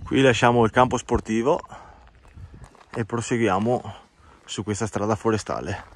Qui lasciamo il campo sportivo e proseguiamo su questa strada forestale.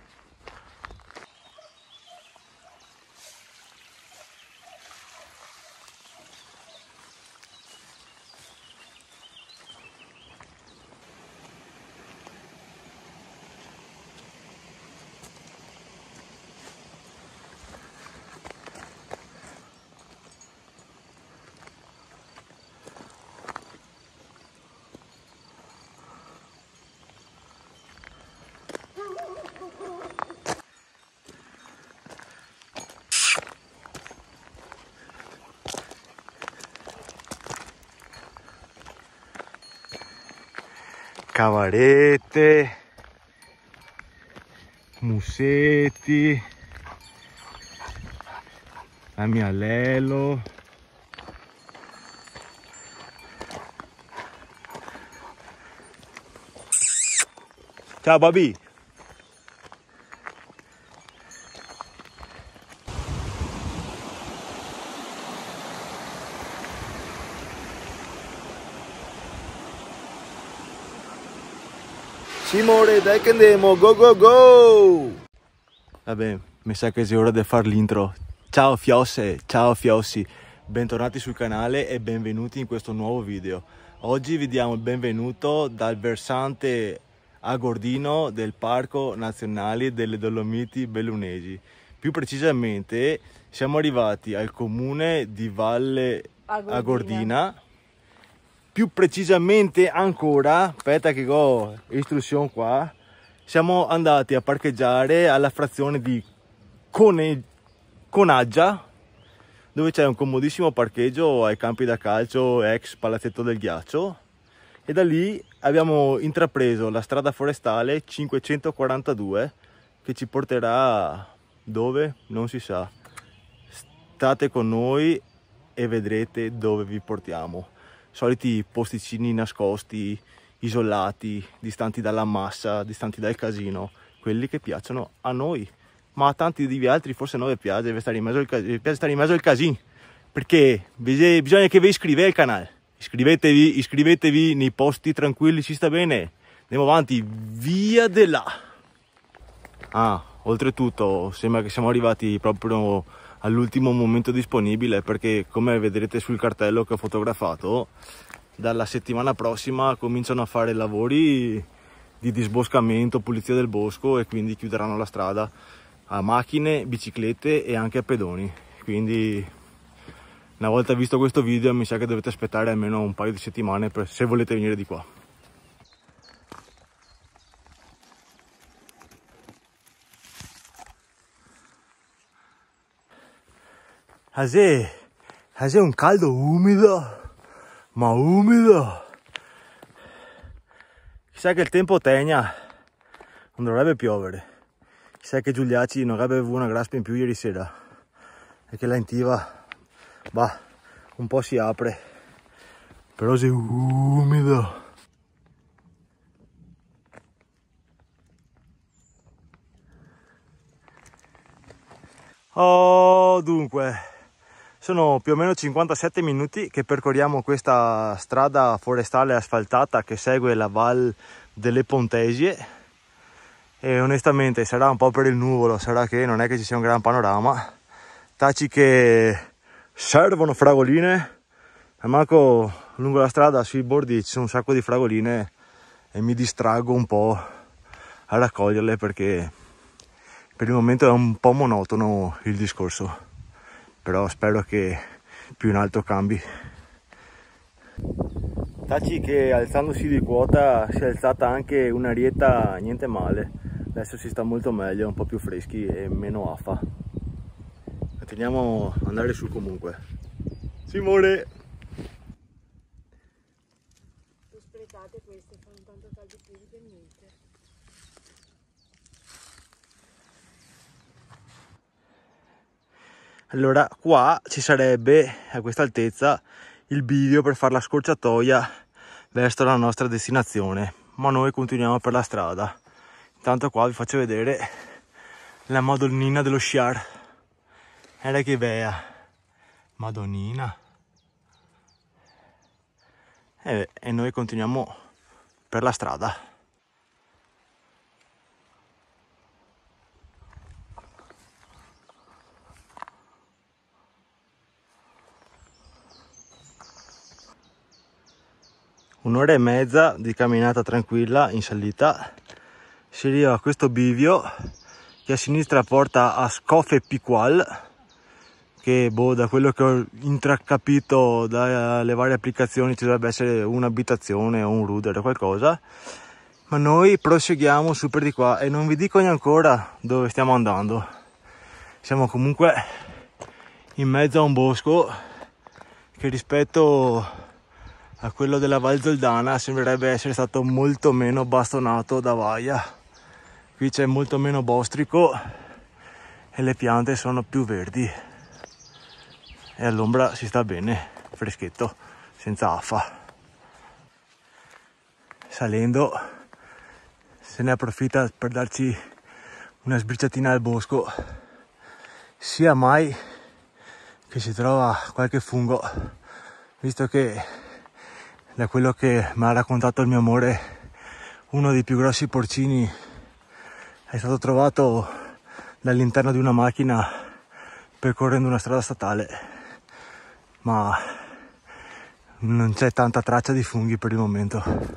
Cavarette, musetti, amialelo. Ciao Babi! Simone, dai che andiamo, go go go! Vabbè, mi sa che è ora di fare l'intro. Ciao Fiosse, ciao Fiossi, bentornati sul canale e benvenuti in questo nuovo video. Oggi vi diamo il benvenuto dal versante agordino del Parco Nazionale delle Dolomiti Bellunesi. Più precisamente siamo arrivati al comune di Valle Agordina. Più precisamente ancora, aspetta che ho istruzione qua, siamo andati a parcheggiare alla frazione di Conaggia, dove c'è un comodissimo parcheggio ai campi da calcio ex Palazzetto del Ghiaccio, e da lì abbiamo intrapreso la strada forestale 542 che ci porterà dove? Non si sa. State con noi e vedrete dove vi portiamo. Soliti posticini nascosti, isolati, distanti dalla massa, distanti dal casino, quelli che piacciono a noi, ma a tanti di voi altri forse non vi piace, deve stare in mezzo al casino, perché bisogna che vi iscrivete al canale, iscrivetevi nei posti tranquilli, ci sta bene, andiamo avanti, via de là. Oltretutto sembra che siamo arrivati proprio all'ultimo momento disponibile, perché come vedrete sul cartello che ho fotografato, dalla settimana prossima cominciano a fare lavori di disboscamento, pulizia del bosco, e quindi chiuderanno la strada a macchine, biciclette e anche a pedoni. Quindi una volta visto questo video mi sa che dovete aspettare almeno un paio di settimane se volete venire di qua. È un caldo umido, ma umido. Chissà che il tempo tegna, non dovrebbe piovere. Chissà che Giuliacci non avrebbe avuto una graspa in più ieri sera, e che la intiva, bah, un po' si apre, però sei umido. Dunque, sono più o meno 57 minuti che percorriamo questa strada forestale asfaltata che segue la Val delle Pontesie, e onestamente sarà un po' per il nuvolo, sarà che non è che ci sia un gran panorama. Taci che servono fragoline, e manco lungo la strada sui bordi ci sono un sacco di fragoline e mi distraggo un po' a raccoglierle, perché per il momento è un po' monotono il discorso, però spero che più in alto cambi. Taci che alzandosi di quota si è alzata anche un'arietta niente male, adesso si sta molto meglio, un po' più freschi e meno afa. Continuiamo ad andare su comunque. Simone! Spretate queste, fanno tanto caldo piedi per niente. Allora qua ci sarebbe a questa altezza il bivio per fare la scorciatoia verso la nostra destinazione, ma noi continuiamo per la strada. Intanto qua vi faccio vedere la Madonnina dello Sciar. Guarda che bella Madonnina, e noi continuiamo per la strada. Un'ora e mezza di camminata tranquilla in salita, si arriva a questo bivio che a sinistra porta a Scofe Piqual, che da quello che ho intracapito dalle varie applicazioni ci dovrebbe essere un'abitazione o un ruder o qualcosa, ma noi proseguiamo super di qua e non vi dico neanche ancora dove stiamo andando. Siamo comunque in mezzo a un bosco che rispetto a quello della Val Zoldana sembrerebbe essere stato molto meno bastonato da vaia. Qui c'è molto meno bostrico e le piante sono più verdi e all'ombra si sta bene, freschetto, senza affa. Salendo se ne approfitta per darci una sbriciatina al bosco, sia mai che si trova qualche fungo, visto che da quello che mi ha raccontato il mio amore, uno dei più grossi porcini è stato trovato dall'interno di una macchina percorrendo una strada statale, ma non c'è tanta traccia di funghi per il momento.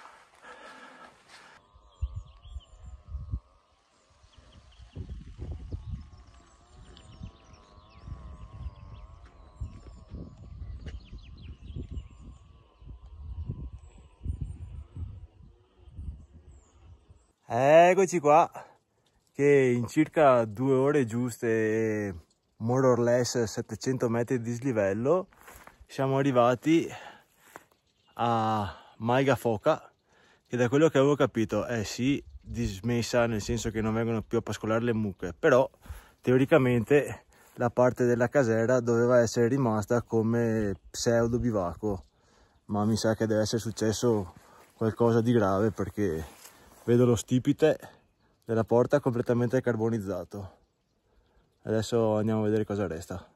Eccoci qua, che in circa 2 ore giuste e more or less 700 metri di dislivello siamo arrivati a Maiga Foca, che da quello che avevo capito è sì dismessa, nel senso che non vengono più a pascolare le mucche, però teoricamente la parte della casera doveva essere rimasta come pseudo bivacco, ma mi sa che deve essere successo qualcosa di grave, perché vedo lo stipite della porta completamente carbonizzato. Adesso andiamo a vedere cosa resta.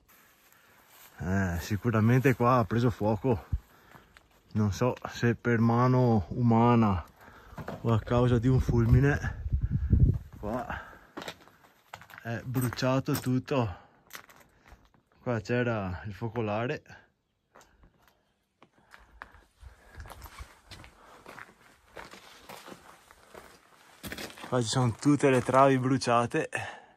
Sicuramente qua ha preso fuoco, non so se per mano umana o a causa di un fulmine. Qua è bruciato tutto. Qua c'era il focolare. Qua ci sono tutte le travi bruciate,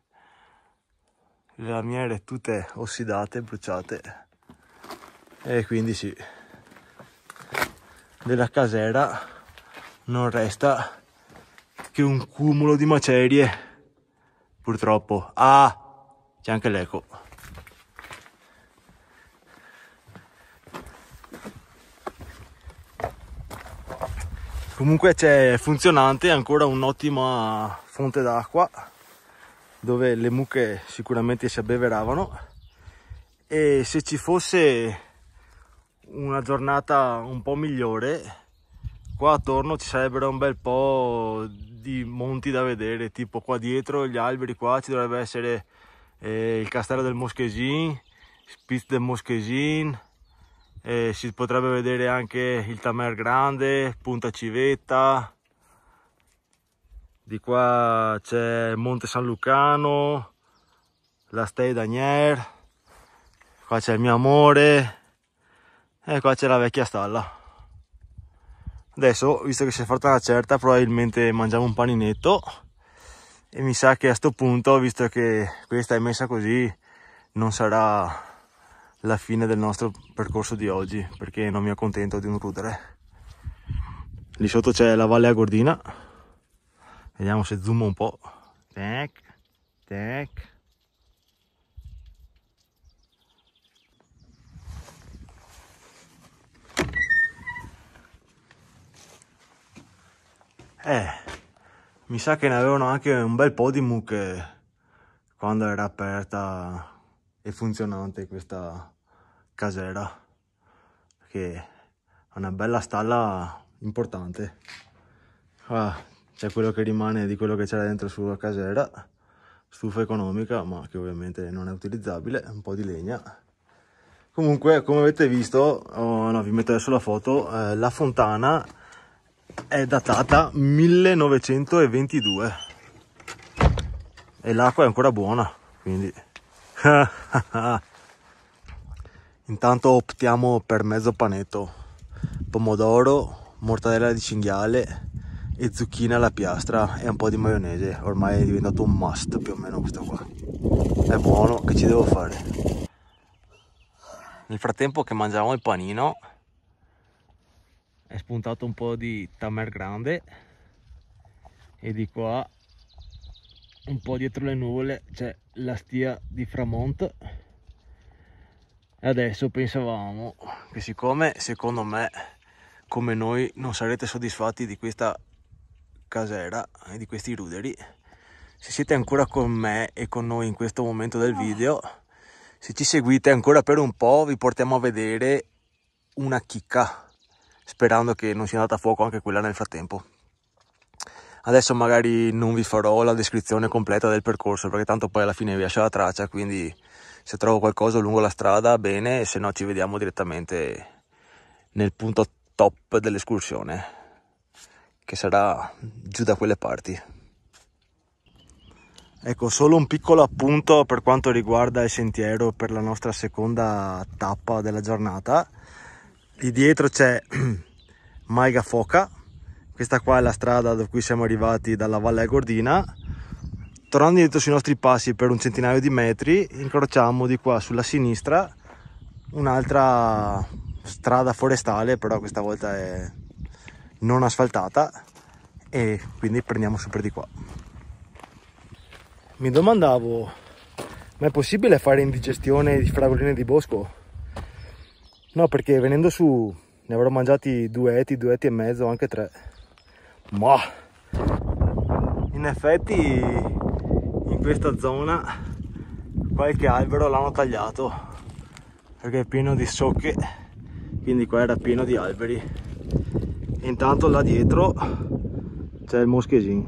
le lamiere tutte ossidate, bruciate, e quindi sì, della casera non resta che un cumulo di macerie, purtroppo. Ah, c'è anche l'eco. Comunque c'è funzionante ancora un'ottima fonte d'acqua dove le mucche sicuramente si abbeveravano, e se ci fosse una giornata un po' migliore qua attorno ci sarebbero un bel po' di monti da vedere, tipo qua dietro gli alberi, qua ci dovrebbe essere il castello del Moschesin, Spitz del Moschesin, si potrebbe vedere anche il Tamer Grande, Punta Civetta, di qua c'è Monte San Lucano, la Stei d'Agnier, qua c'è il mio amore e qua c'è la vecchia stalla. Adesso, visto che si è fatta una certa, probabilmente mangiamo un paninetto, e mi sa che a sto punto, visto che questa è messa così, non sarà la fine del nostro percorso di oggi, perché non mi accontento di un rudere. Lì sotto c'è la Valle Agordina, vediamo se zoom un po'. Tac, tac. Mi sa che ne avevano anche un bel po' di mucche quando era aperta e funzionante questa casera, che è una bella stalla importante. C'è quello che rimane di quello che c'era dentro sulla casera, stufa economica ma che ovviamente non è utilizzabile, un po' di legna, Comunque, come avete visto, oh, no, vi metto adesso la foto, la fontana è datata 1922 e l'acqua è ancora buona, quindi intanto optiamo per mezzo panetto, pomodoro, mortadella di cinghiale e zucchine alla piastra e un po' di maionese. Ormai è diventato un must più o meno questo qua, è buono, che ci devo fare? Nel frattempo che mangiamo il panino è spuntato un po' di tamer grande e di qua un po' dietro le nuvole c'è la stia di Framont. E adesso pensavamo che, siccome secondo me come noi non sarete soddisfatti di questa casera e di questi ruderi, se siete ancora con me e con noi in questo momento del video, se ci seguite ancora per un po', vi portiamo a vedere una chicca, sperando che non sia andata a fuoco anche quella nel frattempo. Adesso magari non vi farò la descrizione completa del percorso, perché tanto poi alla fine vi lascia la traccia, quindi se trovo qualcosa lungo la strada bene, se no ci vediamo direttamente nel punto top dell'escursione, che sarà giù da quelle parti. Ecco, solo un piccolo appunto per quanto riguarda il sentiero per la nostra seconda tappa della giornata. Lì dietro c'è Maiga Foca. Questa qua è la strada da cui siamo arrivati dalla Valle Agordina. Tornando indietro sui nostri passi per un centinaio di metri, incrociamo di qua sulla sinistra un'altra strada forestale, però questa volta è non asfaltata, e quindi prendiamo super di qua. Mi domandavo, ma è possibile fare indigestione di fragoline di bosco? No, perché venendo su ne avrò mangiati due etti e mezzo, anche 3. Ma in effetti in questa zona qualche albero l'hanno tagliato perché è pieno di socche, quindi qua era pieno di alberi. E intanto là dietro c'è il moschesin.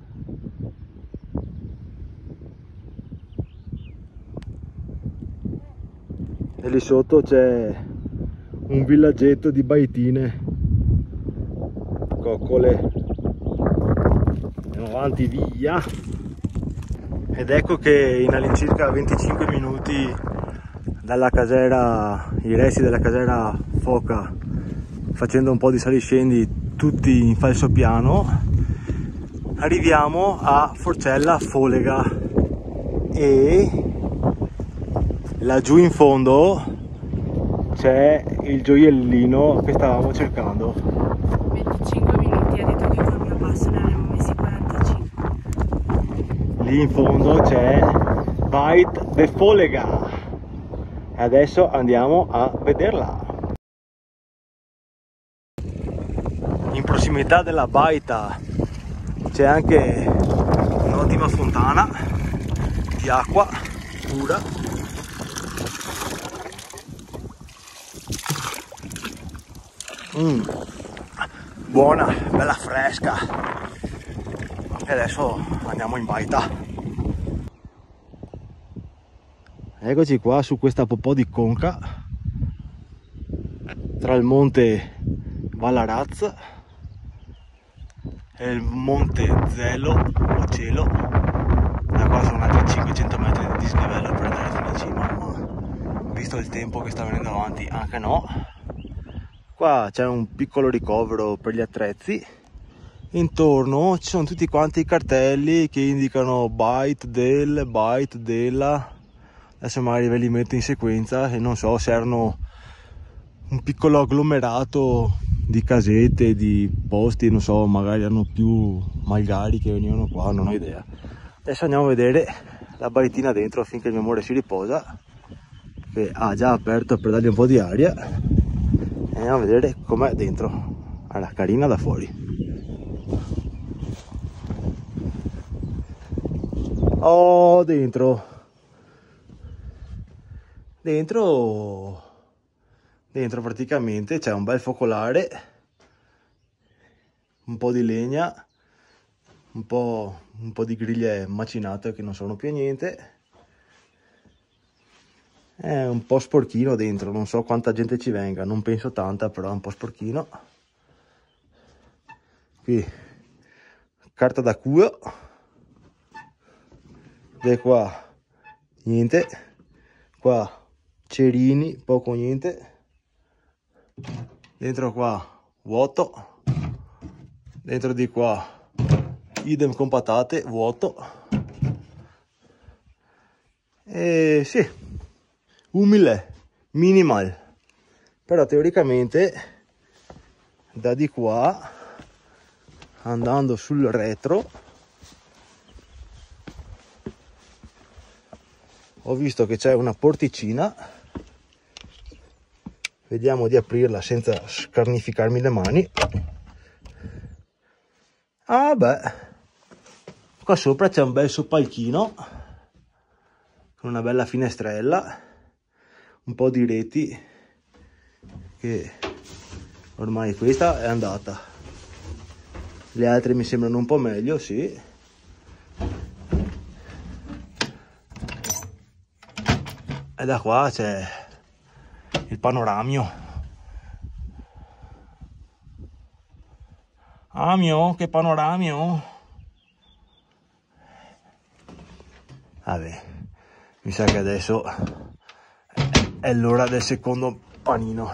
E lì sotto c'è un villaggetto di baitine, coccole. Andiamo avanti via. Ed ecco che in all'incirca 25 minuti dalla casera, i resti della casera Foca, facendo un po' di saliscendi tutti in falso piano, arriviamo a Forcella Folega e laggiù in fondo c'è il gioiellino che stavamo cercando. 25 minuti, ha detto che col mio passo ne avremmo messi 45. Lì in fondo c'è Bait de Folega e adesso andiamo a vederla. In prossimità della baita c'è anche un'ottima fontana di acqua pura. Buona, bella fresca. E adesso andiamo in baita. Eccoci qua su questa popò di conca tra il monte Valaraz e il monte Zelo o Cielo. Da qua sono altri 500 metri di dislivello per andare fino a cima, ma visto il tempo che sta venendo avanti anche no. Qua c'è un piccolo ricovero per gli attrezzi. Intorno ci sono tutti quanti i cartelli che indicano bite del, bite della. Adesso magari ve li metto in sequenza e non so se erano un piccolo agglomerato di casette, di posti, non so, magari erano più malgari che venivano qua, non ho idea. Adesso andiamo a vedere la baitina dentro finché il mio amore si riposa, che ha già aperto per dargli un po' di aria. E andiamo a vedere com'è dentro. Allora, carina da fuori. Oh, dentro praticamente c'è un bel focolare, un po' di legna, un po' di griglie macinate che non sono più niente, È un po' sporchino dentro, non so quanta gente ci venga, non penso tanta, però è un po' sporchino. Qui carta da culo, e qua niente, qua cerini, poco niente, dentro qua vuoto, dentro di qua idem con patate, vuoto. E sì, umile, minimal, però teoricamente da di qua, andando sul retro, ho visto che c'è una porticina. Vediamo di aprirla senza scarnificarmi le mani. Ah beh, qua sopra c'è un bel soppalchino con una bella finestrella, un po' di reti, che ormai questa è andata. Le altre mi sembrano un po' meglio, sì. E da qua c'è il panoramio. Amio, che panoramio! Vabbè, mi sa che adesso è l'ora del secondo panino.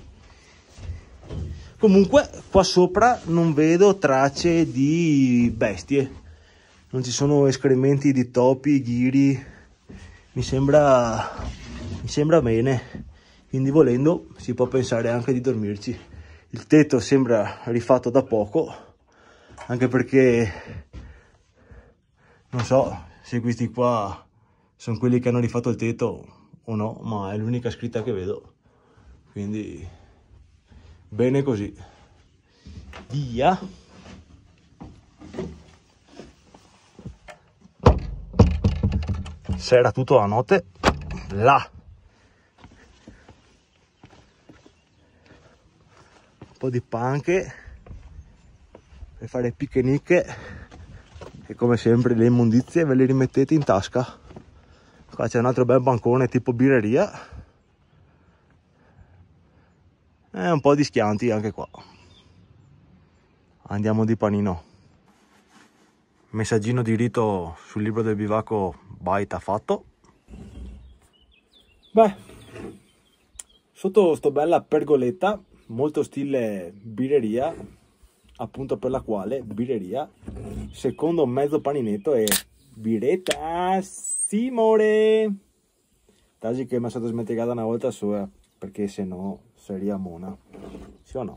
Comunque qua sopra non vedo tracce di bestie, non ci sono escrementi di topi, ghiri, mi sembra bene, quindi volendo si può pensare anche di dormirci. Il tetto sembra rifatto da poco, anche perché non so se questi qua sono quelli che hanno rifatto il tetto o no, ma è l'unica scritta che vedo, quindi bene così. Via. S'era tutto la notte là. Un po' di panche per fare picnic, e come sempre le immondizie ve le rimettete in tasca. Qua c'è un altro bel bancone tipo birreria, e un po' di schianti anche qua. Andiamo di panino. Messaggino di rito sul libro del bivacco baita fatto. Beh, sotto sto bella pergoletta, molto stile birreria, appunto per la quale birreria, secondo mezzo paninetto e biretta Simore. Tasi che mi è stata smentigata una volta sola, perché se no sarebbe mona. Sì o no?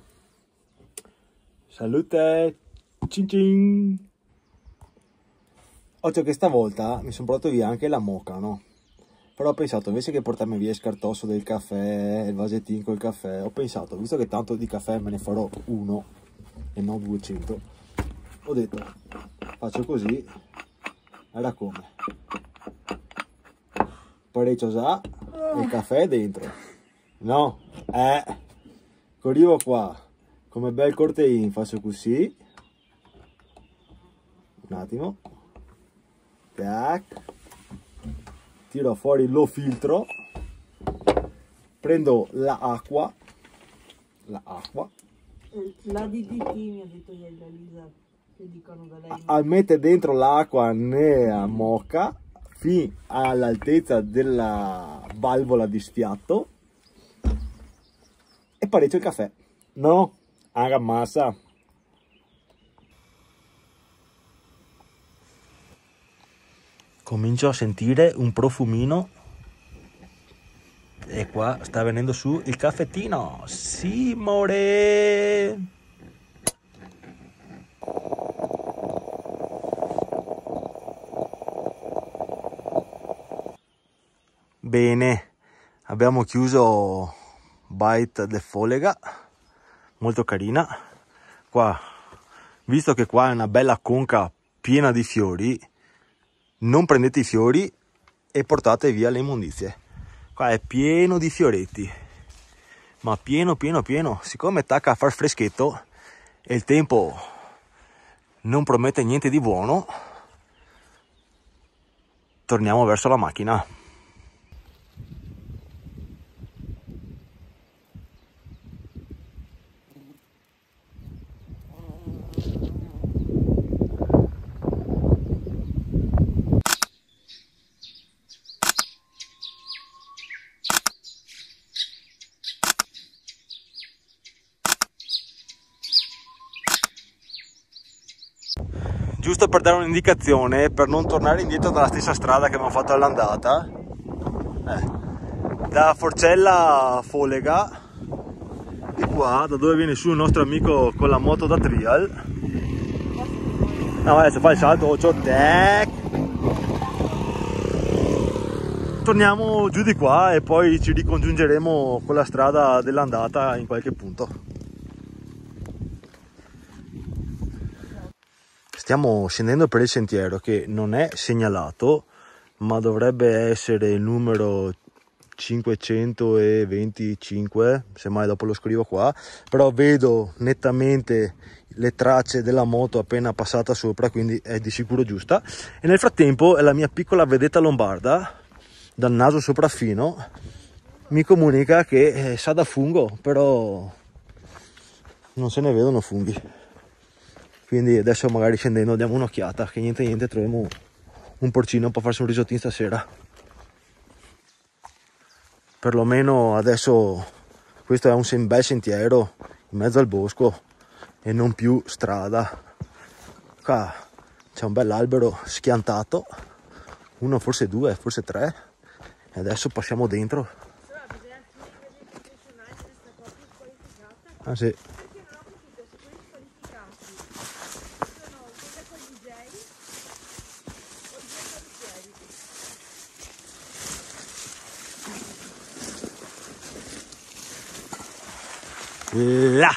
Salute, cin cin. Occhio che stavolta mi sono portato via anche la moka, no? Però ho pensato, invece che portarmi via il scartosso del caffè, il vasettino col caffè, ho pensato, visto che tanto di caffè me ne farò uno e non 200, ho detto, faccio così, era come? Parecchio già, e il caffè è dentro. No, arrivo qua, come bel cortein, faccio così, un attimo, tac, tiro fuori lo filtro, prendo l'acqua, La DDT mi ha detto ieri la Lisa, che dicono da lei. a mettere dentro l'acqua nella moka fino all'altezza della valvola di sfiatto e pareggio il caffè. No, aga massa. Comincio a sentire un profumino e qua sta venendo su il caffettino. Simore! Bene, abbiamo chiuso Bite de Folega, molto carina. Qua, visto che qua è una bella conca piena di fiori, non prendete i fiori e portate via le immondizie. Qua è pieno di fioretti, ma pieno. Siccome tacca a far freschetto e il tempo non promette niente di buono, torniamo verso la macchina. giusto per dare un'indicazione, per non tornare indietro dalla stessa strada che abbiamo fatto all'andata, da Forcella Folega, di qua, da dove viene su il nostro amico con la moto da trial. No, adesso fa il salto, torniamo giù di qua e poi ci ricongiungeremo con la strada dell'andata in qualche punto. Stiamo scendendo per il sentiero che non è segnalato, ma dovrebbe essere il numero 525, semmai dopo lo scrivo qua, però vedo nettamente le tracce della moto appena passata sopra, quindi è di sicuro giusta. E nel frattempo la mia piccola vedetta lombarda, dal naso sopraffino, mi comunica che sa da fungo, però non se ne vedono funghi. Quindi adesso magari scendendo diamo un'occhiata, che niente troviamo un porcino per farsi un risottino stasera. Perlomeno adesso questo è un bel sentiero in mezzo al bosco e non più strada. Qua c'è un bell'albero schiantato, uno, forse due, forse tre, e adesso passiamo dentro. Ah sì. Là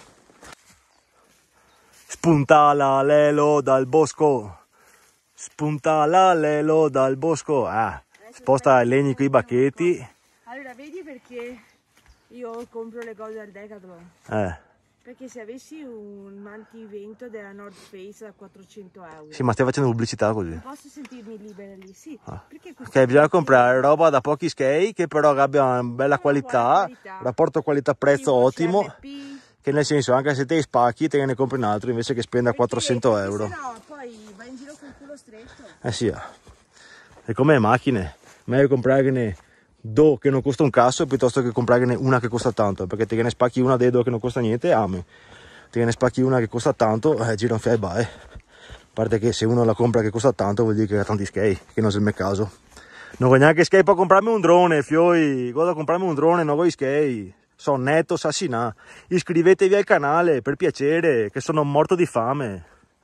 spunta l'alelo dal bosco, spunta l'alelo dal bosco. Sposta i legni con i bacchetti. Allora, vedi perché io compro le cose al Decathlon? Perché se avessi un mantivento della North Face da 400 euro. Sì, ma stai facendo pubblicità così. Non posso sentirmi libera lì, sì. Perché Ok, bisogna comprare roba da pochi skate che però abbia una bella qualità, rapporto qualità-prezzo ottimo. Che nel senso, anche se te spacchi, te ne compri un altro invece che spenda 400 euro. Se no, poi vai in giro con il culo stretto. Sì. E come le macchine, meglio comprarne due che non costa un cazzo piuttosto che comprarne una che costa tanto, perché te ne spacchi una dei due che non costa niente, te ne spacchi una che costa tanto, gira un fai bye. A parte che se uno la compra che costa tanto vuol dire che ha tanti skate, che non è il mio caso. Non voglio neanche skate per comprarmi un drone, fioi, godo comprarmi un drone, non voglio skate. Sono netto assassinà. Iscrivetevi al canale per piacere, che sono morto di fame.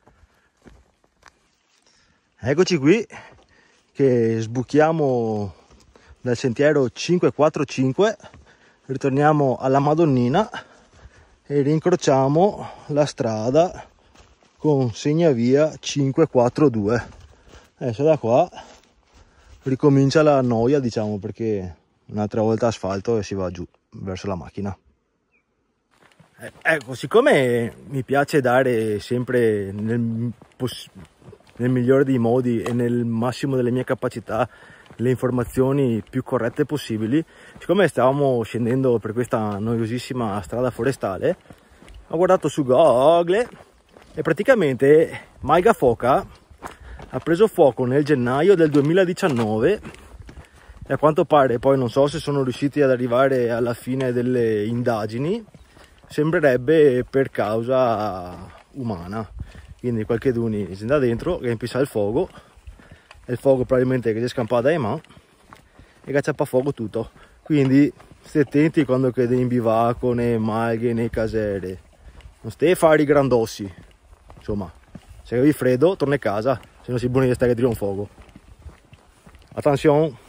Eccoci qui che sbuchiamo dal sentiero 545, ritorniamo alla Madonnina e rincrociamo la strada con segnavia 542. Adesso da qua ricomincia la noia, diciamo, perché un'altra volta asfalto e si va giù verso la macchina. Ecco, siccome mi piace dare sempre nel migliore dei modi e nel massimo delle mie capacità le informazioni più corrette possibili, siccome stavamo scendendo per questa noiosissima strada forestale, ho guardato su Google e praticamente Maiga Foca ha preso fuoco nel gennaio del 2019 e a quanto pare, poi non so se sono riusciti ad arrivare alla fine delle indagini, sembrerebbe per causa umana. Quindi qualche duni si andà dentro, riempisa il fuoco, e il fuoco probabilmente che si è scampato dai mani e cacciappa a fuoco tutto. Quindi stai attenti quando chiede in bivacco, nei malghe, nei casere. Non stai a fare i grandossi. Insomma, se avevi freddo, torna a casa, se non sei buoni di stare a dire un fuoco. Attenzione!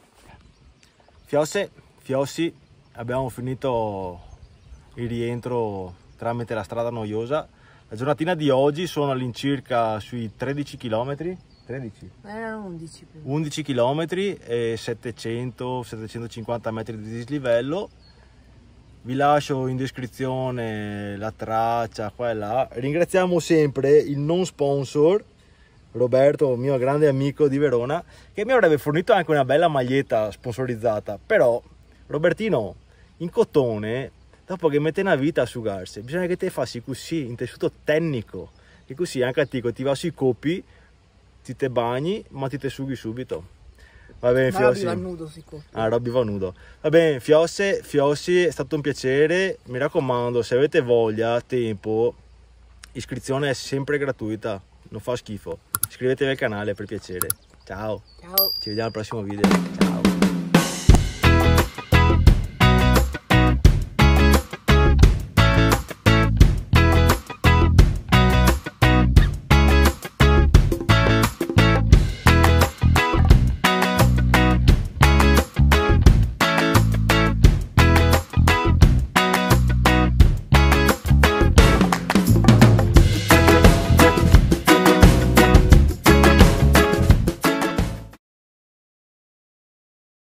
Fiossi, abbiamo finito il rientro tramite la strada noiosa. La giornatina di oggi sono all'incirca sui 13 km. 13? Erano 11. 11 km e 700-750 metri di dislivello. Vi lascio in descrizione la traccia qua e là. Ringraziamo sempre il non sponsor Roberto, mio grande amico di Verona, che mi avrebbe fornito anche una bella maglietta sponsorizzata. Però Robertino, in cotone, dopo che mette una vita a asciugarsi, bisogna che te fassi così in tessuto tecnico, che così anche a ti va sui copi, ti te bagni ma ti te sughi subito. Va bene, Fiossi. Robby va nudo, Robby va nudo. Va bene, Fiossi, è stato un piacere. Mi raccomando, se avete voglia, tempo, iscrizione è sempre gratuita. non fa schifo. Iscrivetevi al canale per piacere. Ciao. Ciao. Ci vediamo al prossimo video. Ciao.